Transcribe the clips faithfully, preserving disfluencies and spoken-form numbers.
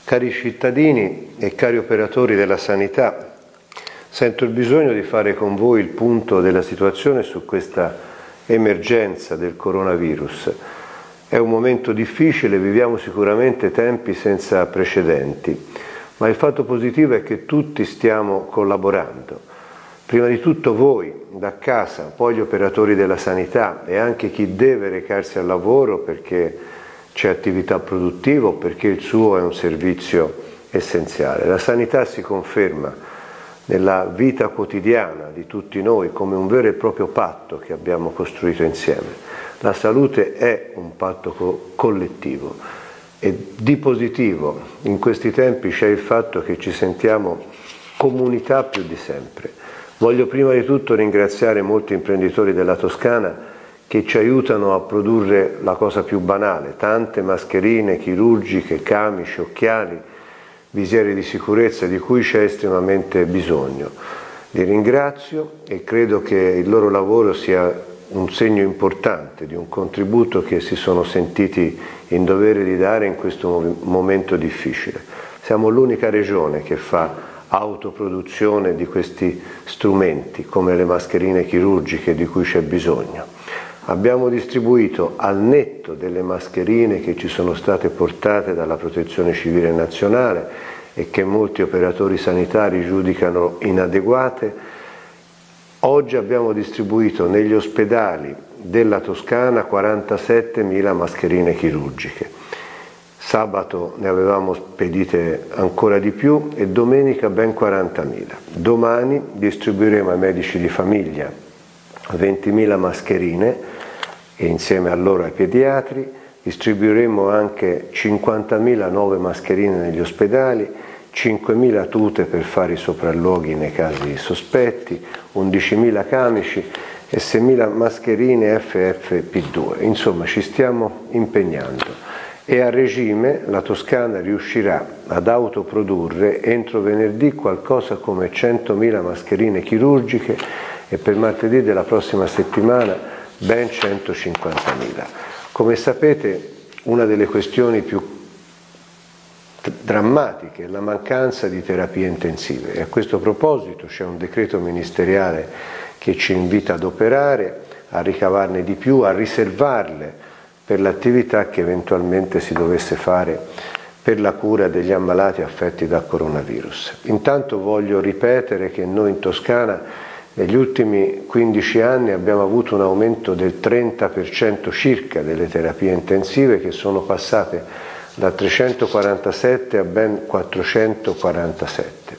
Cari cittadini e cari operatori della sanità, sento il bisogno di fare con voi il punto della situazione su questa emergenza del coronavirus. È un momento difficile, viviamo sicuramente tempi senza precedenti, ma il fatto positivo è che tutti stiamo collaborando. Prima di tutto voi, da casa, poi gli operatori della sanità e anche chi deve recarsi al lavoro perché c'è attività produttiva o perché il suo è un servizio essenziale. La sanità si conferma nella vita quotidiana di tutti noi come un vero e proprio patto che abbiamo costruito insieme. La salute è un patto co- collettivo e di positivo in questi tempi c'è il fatto che ci sentiamo comunità più di sempre. Voglio prima di tutto ringraziare molti imprenditori della Toscana che ci aiutano a produrre la cosa più banale, tante mascherine chirurgiche, camici, occhiali, visiere di sicurezza di cui c'è estremamente bisogno. Li ringrazio e credo che il loro lavoro sia un segno importante di un contributo che si sono sentiti in dovere di dare in questo momento difficile. Siamo l'unica regione che fa autoproduzione di questi strumenti, come le mascherine chirurgiche di cui c'è bisogno. Abbiamo distribuito al netto delle mascherine che ci sono state portate dalla Protezione Civile Nazionale e che molti operatori sanitari giudicano inadeguate. Oggi abbiamo distribuito negli ospedali della Toscana quarantasettemila mascherine chirurgiche. Sabato ne avevamo spedite ancora di più e domenica ben quarantamila. Domani distribuiremo ai medici di famiglia ventimila mascherine e insieme a loro ai pediatri distribuiremo anche cinquantamila nuove mascherine negli ospedali, cinquemila tute per fare i sopralluoghi nei casi sospetti, undicimila camici e seimila mascherine F F P due. Insomma, ci stiamo impegnando e a regime la Toscana riuscirà ad autoprodurre entro venerdì qualcosa come centomila mascherine chirurgiche e per martedì della prossima settimana ben centocinquantamila. Come sapete, una delle questioni più drammatiche è la mancanza di terapie intensive e a questo proposito c'è un decreto ministeriale che ci invita ad operare, a ricavarne di più, a riservarle per l'attività che eventualmente si dovesse fare per la cura degli ammalati affetti da coronavirus. Intanto voglio ripetere che noi in Toscana negli ultimi quindici anni abbiamo avuto un aumento del trenta per cento circa delle terapie intensive che sono passate da trecentoquarantasette a ben quattrocentoquarantasette,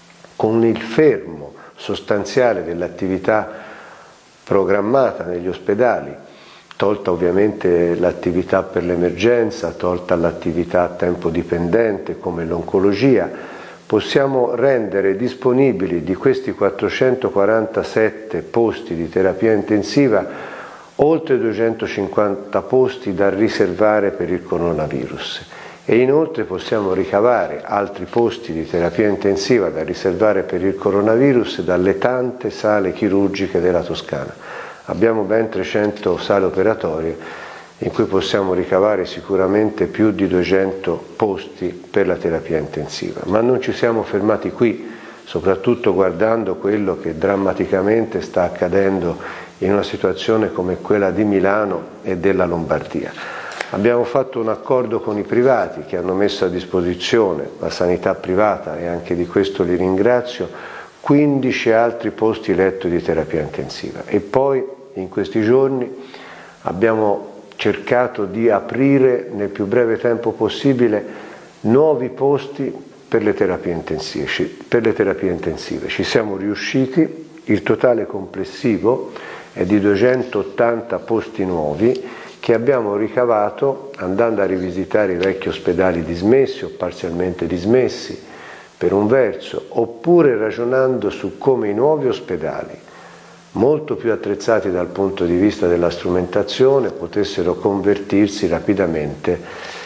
con il fermo sostanziale dell'attività programmata negli ospedali, tolta ovviamente l'attività per l'emergenza, tolta l'attività a tempo dipendente come l'oncologia. Possiamo rendere disponibili di questi quattrocentoquarantasette posti di terapia intensiva oltre duecentocinquanta posti da riservare per il coronavirus e inoltre possiamo ricavare altri posti di terapia intensiva da riservare per il coronavirus dalle tante sale chirurgiche della Toscana. Abbiamo ben trecento sale operatorie in cui possiamo ricavare sicuramente più di duecento posti per la terapia intensiva. Ma non ci siamo fermati qui, soprattutto guardando quello che drammaticamente sta accadendo in una situazione come quella di Milano e della Lombardia. Abbiamo fatto un accordo con i privati che hanno messo a disposizione la sanità privata, e anche di questo li ringrazio, quindici altri posti letto di terapia intensiva. E poi in questi giorni abbiamo cercato di aprire nel più breve tempo possibile nuovi posti per le terapie intensive. Per le terapie intensive. Ci siamo riusciti, il totale complessivo è di duecentottanta posti nuovi che abbiamo ricavato andando a rivisitare i vecchi ospedali dismessi o parzialmente dismessi per un verso, oppure ragionando su come i nuovi ospedali molto più attrezzati dal punto di vista della strumentazione potessero convertirsi rapidamente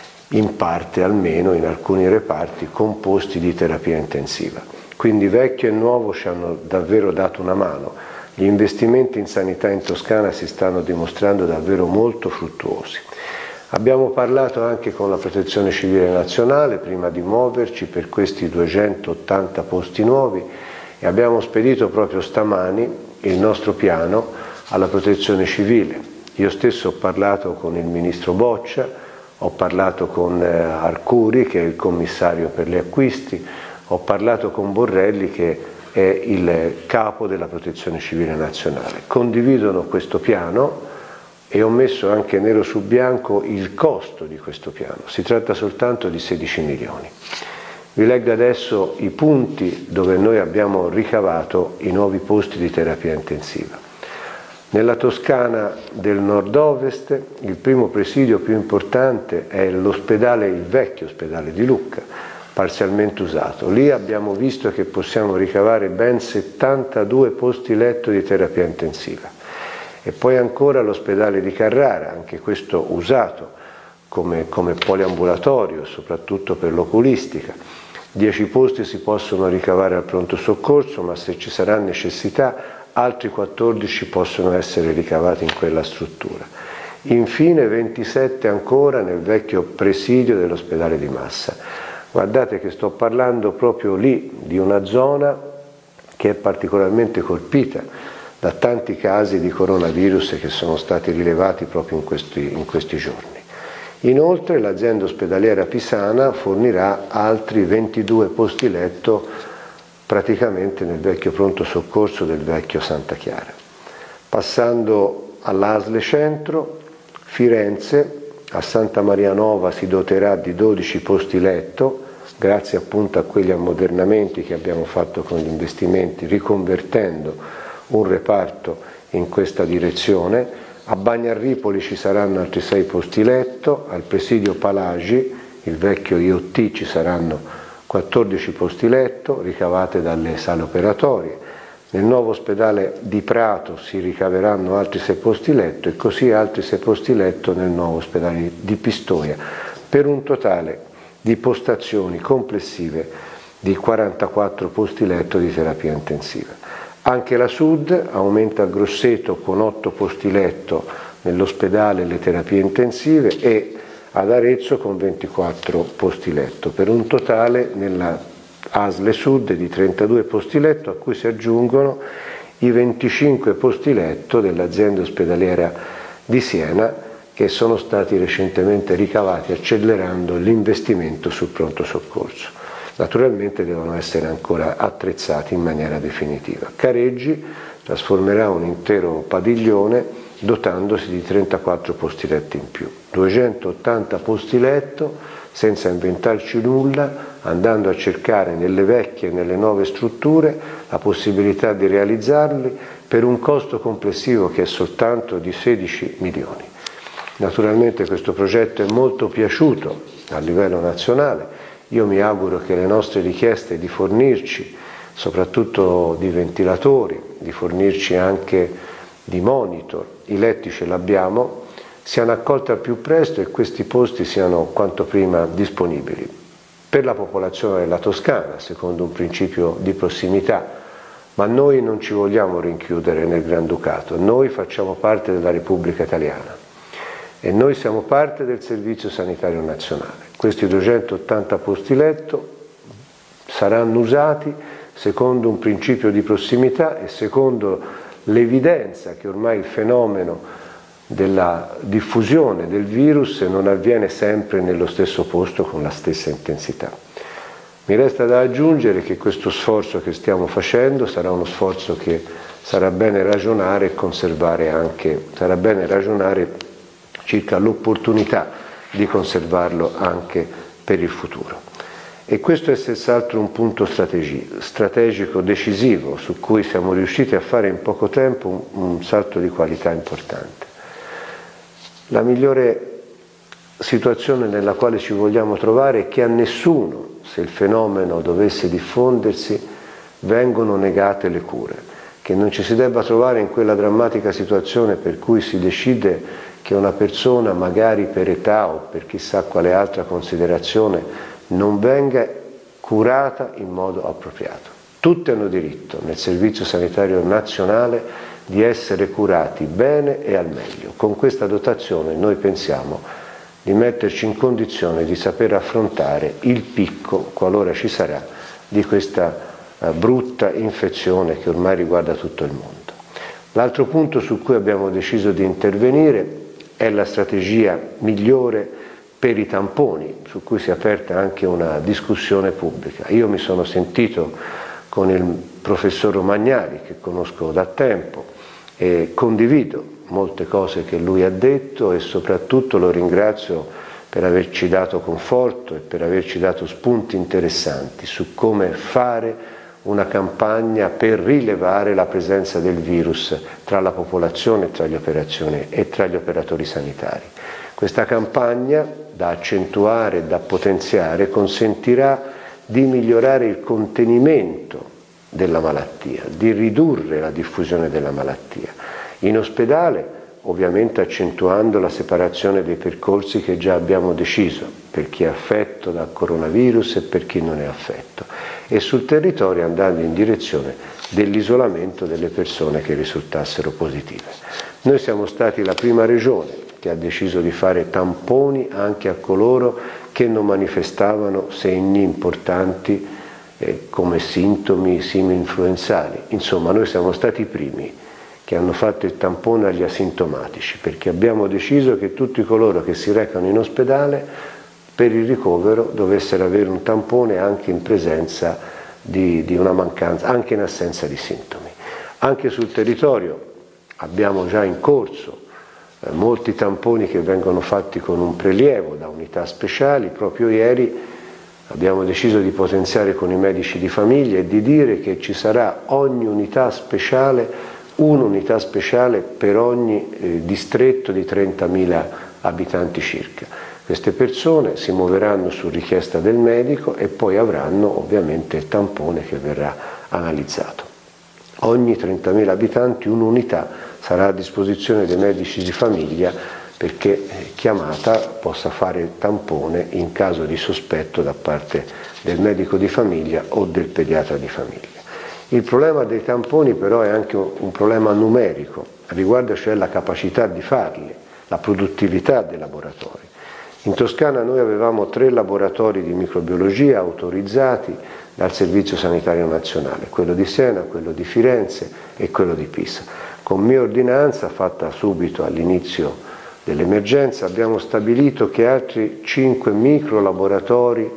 in parte almeno in alcuni reparti con posti di terapia intensiva. Quindi vecchio e nuovo ci hanno davvero dato una mano. Gli investimenti in sanità in Toscana si stanno dimostrando davvero molto fruttuosi. Abbiamo parlato anche con la Protezione Civile Nazionale prima di muoverci per questi duecentottanta posti nuovi e abbiamo spedito proprio stamani il nostro piano alla Protezione Civile. Io stesso ho parlato con il Ministro Boccia, ho parlato con Arcuri, che è il commissario per gli acquisti, ho parlato con Borrelli, che è il capo della Protezione Civile Nazionale. Condividono questo piano e ho messo anche nero su bianco il costo di questo piano. Si tratta soltanto di sedici milioni. Vi leggo adesso i punti dove noi abbiamo ricavato i nuovi posti di terapia intensiva. Nella Toscana del nord-ovest il primo presidio più importante è l'ospedale, il vecchio ospedale di Lucca, parzialmente usato. Lì abbiamo visto che possiamo ricavare ben settantadue posti letto di terapia intensiva. E poi ancora l'ospedale di Carrara, anche questo usato come, come poliambulatorio, soprattutto per l'oculistica. dieci posti si possono ricavare al pronto soccorso, ma se ci sarà necessità altri quattordici possono essere ricavati in quella struttura. Infine ventisette ancora nel vecchio presidio dell'ospedale di Massa. Guardate che sto parlando proprio lì di una zona che è particolarmente colpita da tanti casi di coronavirus che sono stati rilevati proprio in questi, in questi giorni. Inoltre l'azienda ospedaliera pisana fornirà altri ventidue posti letto praticamente nel vecchio pronto soccorso del vecchio Santa Chiara. Passando all'A S L E Centro, Firenze, a Santa Maria Nova si doterà di dodici posti letto, grazie appunto a quegli ammodernamenti che abbiamo fatto con gli investimenti, riconvertendo un reparto in questa direzione. A Bagnarripoli ci saranno altri sei posti letto, al presidio Palagi, il vecchio I O T, ci saranno quattordici posti letto ricavate dalle sale operatorie. Nel nuovo ospedale di Prato si ricaveranno altri sei posti letto e così altri sei posti letto nel nuovo ospedale di Pistoia, per un totale di postazioni complessive di quarantaquattro posti letto di terapia intensiva. Anche la Sud aumenta a Grosseto con otto posti letto nell'ospedale le terapie intensive e ad Arezzo con ventiquattro posti letto, per un totale nella A S L E Sud di trentadue posti letto, a cui si aggiungono i venticinque posti letto dell'azienda ospedaliera di Siena che sono stati recentemente ricavati accelerando l'investimento sul pronto soccorso. Naturalmente devono essere ancora attrezzati in maniera definitiva. Careggi trasformerà un intero padiglione dotandosi di trentaquattro posti letto in più, duecentottanta posti letto senza inventarci nulla, andando a cercare nelle vecchie e nelle nuove strutture la possibilità di realizzarli per un costo complessivo che è soltanto di sedici milioni. Naturalmente questo progetto è molto piaciuto a livello nazionale. Io mi auguro che le nostre richieste di fornirci soprattutto di ventilatori, di fornirci anche di monitor, i letti ce l'abbiamo, siano accolte al più presto e questi posti siano quanto prima disponibili per la popolazione della Toscana, secondo un principio di prossimità, ma noi non ci vogliamo rinchiudere nel Granducato, noi facciamo parte della Repubblica Italiana e noi siamo parte del Servizio Sanitario Nazionale. Questi duecentottanta posti letto saranno usati secondo un principio di prossimità e secondo l'evidenza che ormai il fenomeno della diffusione del virus non avviene sempre nello stesso posto con la stessa intensità. Mi resta da aggiungere che questo sforzo che stiamo facendo sarà uno sforzo che sarà bene ragionare e conservare anche, sarà bene ragionare circa l'opportunità di conservarlo anche per il futuro. E questo è senz'altro un punto strategico decisivo su cui siamo riusciti a fare in poco tempo un, un salto di qualità importante. La migliore situazione nella quale ci vogliamo trovare è che a nessuno, se il fenomeno dovesse diffondersi, vengono negate le cure, che non ci si debba trovare in quella drammatica situazione per cui si decide che una persona, magari per età o per chissà quale altra considerazione, non venga curata in modo appropriato. Tutti hanno diritto nel Servizio Sanitario Nazionale di essere curati bene e al meglio. Con questa dotazione noi pensiamo di metterci in condizione di saper affrontare il picco, qualora ci sarà, di questa eh, brutta infezione che ormai riguarda tutto il mondo. L'altro punto su cui abbiamo deciso di intervenire è la strategia migliore per i tamponi, su cui si è aperta anche una discussione pubblica. Io mi sono sentito con il professor Romagnari, che conosco da tempo, e condivido molte cose che lui ha detto e soprattutto lo ringrazio per averci dato conforto e per averci dato spunti interessanti su come fare una campagna per rilevare la presenza del virus tra la popolazione, tra gli operazioni e tra gli operatori sanitari. Questa campagna, da accentuare e da potenziare, consentirà di migliorare il contenimento della malattia, di ridurre la diffusione della malattia. In ospedale, ovviamente accentuando la separazione dei percorsi che già abbiamo deciso, per chi è affetto dal coronavirus e per chi non è affetto, e sul territorio andando in direzione dell'isolamento delle persone che risultassero positive. Noi siamo stati la prima regione che ha deciso di fare tamponi anche a coloro che non manifestavano segni importanti eh, come sintomi simi-influenzali. Insomma, noi siamo stati i primi che hanno fatto il tampone agli asintomatici, perché abbiamo deciso che tutti coloro che si recano in ospedale per il ricovero dovessero avere un tampone anche in presenza di, di una mancanza, anche in assenza di sintomi. Anche sul territorio abbiamo già in corso eh, molti tamponi che vengono fatti con un prelievo da unità speciali. Proprio ieri abbiamo deciso di potenziare con i medici di famiglia e di dire che ci sarà ogni unità speciale, un'unità speciale per ogni eh, distretto di trentamila abitanti circa. Queste persone si muoveranno su richiesta del medico e poi avranno ovviamente il tampone che verrà analizzato. Ogni trentamila abitanti un'unità sarà a disposizione dei medici di famiglia perché chiamata possa fare il tampone in caso di sospetto da parte del medico di famiglia o del pediatra di famiglia. Il problema dei tamponi però è anche un problema numerico, riguarda cioè la capacità di farli, la produttività dei laboratori. In Toscana noi avevamo tre laboratori di microbiologia autorizzati dal Servizio Sanitario Nazionale, quello di Siena, quello di Firenze e quello di Pisa. Con mia ordinanza, fatta subito all'inizio dell'emergenza, abbiamo stabilito che altri cinque microlaboratori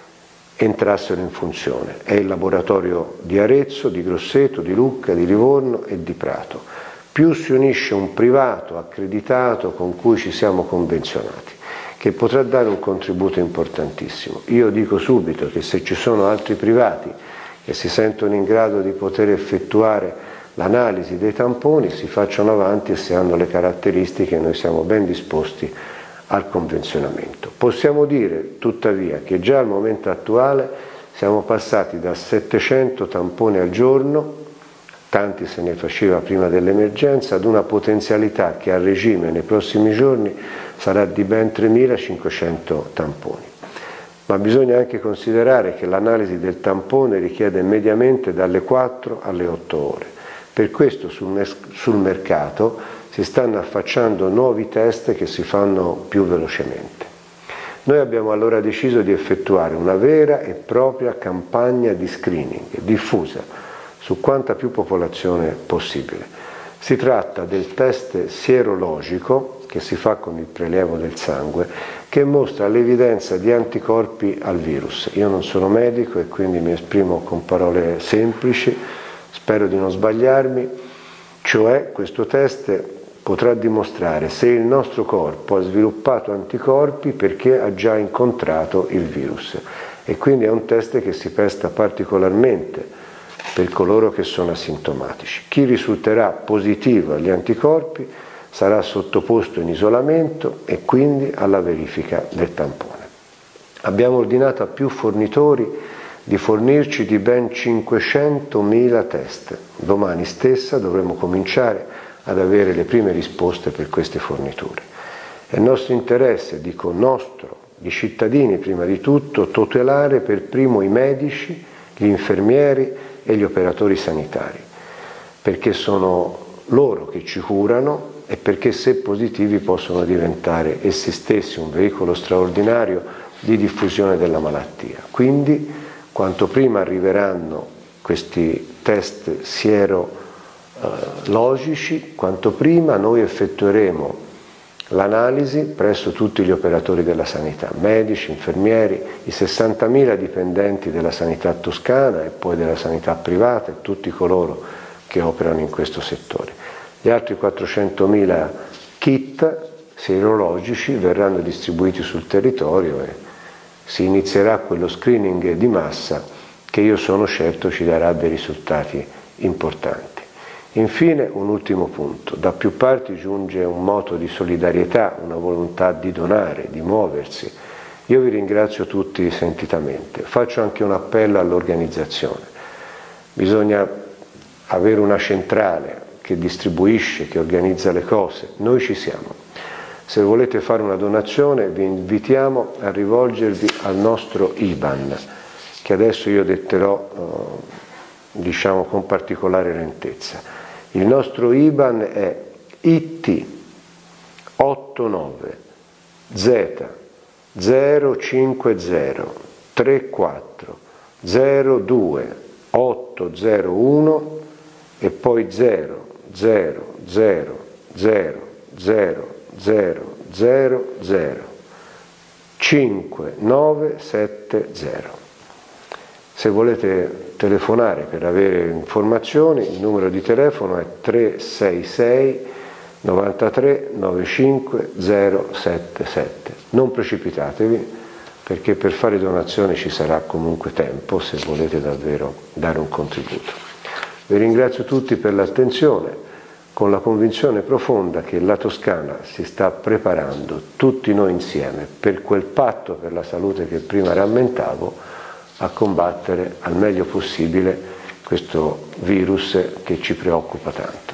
entrassero in funzione. È il laboratorio di Arezzo, di Grosseto, di Lucca, di Livorno e di Prato. Più si unisce un privato accreditato con cui ci siamo convenzionati, che potrà dare un contributo importantissimo. Io dico subito che se ci sono altri privati che si sentono in grado di poter effettuare l'analisi dei tamponi, si facciano avanti e se hanno le caratteristiche noi siamo ben disposti al convenzionamento. Possiamo dire tuttavia che già al momento attuale siamo passati da settecento tamponi al giorno, tanti se ne faceva prima dell'emergenza, ad una potenzialità che a regime nei prossimi giorni sarà di ben tremilacinquecento tamponi. Ma bisogna anche considerare che l'analisi del tampone richiede mediamente dalle quattro alle otto ore. Per questo sul, sul mercato si stanno affacciando nuovi test che si fanno più velocemente. Noi abbiamo allora deciso di effettuare una vera e propria campagna di screening diffusa su quanta più popolazione possibile. Si tratta del test sierologico che si fa con il prelievo del sangue, che mostra l'evidenza di anticorpi al virus. Io non sono medico e quindi mi esprimo con parole semplici, spero di non sbagliarmi, cioè questo test potrà dimostrare se il nostro corpo ha sviluppato anticorpi perché ha già incontrato il virus, e quindi è un test che si presta particolarmente per coloro che sono asintomatici. Chi risulterà positivo agli anticorpi sarà sottoposto in isolamento e quindi alla verifica del tampone. Abbiamo ordinato a più fornitori di fornirci di ben cinquecentomila test. Domani stessa dovremo cominciare ad avere le prime risposte per queste forniture. È nostro interesse, dico nostro, di cittadini prima di tutto, tutelare per primo i medici, gli infermieri e gli operatori sanitari, perché sono loro che ci curano, e perché se positivi possono diventare essi stessi un veicolo straordinario di diffusione della malattia. Quindi quanto prima arriveranno questi test sierologici, quanto prima noi effettueremo l'analisi presso tutti gli operatori della sanità, medici, infermieri, i sessantamila dipendenti della sanità toscana e poi della sanità privata e tutti coloro che operano in questo settore. Gli altri quattrocentomila kit sierologici verranno distribuiti sul territorio e si inizierà quello screening di massa che io sono certo ci darà dei risultati importanti. Infine un ultimo punto, da più parti giunge un moto di solidarietà, una volontà di donare, di muoversi. Io vi ringrazio tutti sentitamente, faccio anche un appello all'organizzazione. Bisogna avere una centrale che distribuisce, che organizza le cose, noi ci siamo. Se volete fare una donazione vi invitiamo a rivolgervi al nostro I B A N, che adesso io detterò eh, diciamo con particolare lentezza. Il nostro I B A N è I T otto nove Z zero cinque zero tre quattro zero due otto zero uno e poi zero zero zero zero zero zero zero zero cinque nove sette zero. Se volete telefonare per avere informazioni, il numero di telefono è tre sei sei novantatré novantacinque zero sette sette. Non precipitatevi, perché per fare donazioni ci sarà comunque tempo se volete davvero dare un contributo. Vi ringrazio tutti per l'attenzione, con la convinzione profonda che la Toscana si sta preparando, tutti noi insieme, per quel patto per la salute che prima rammentavo, a combattere al meglio possibile questo virus che ci preoccupa tanto.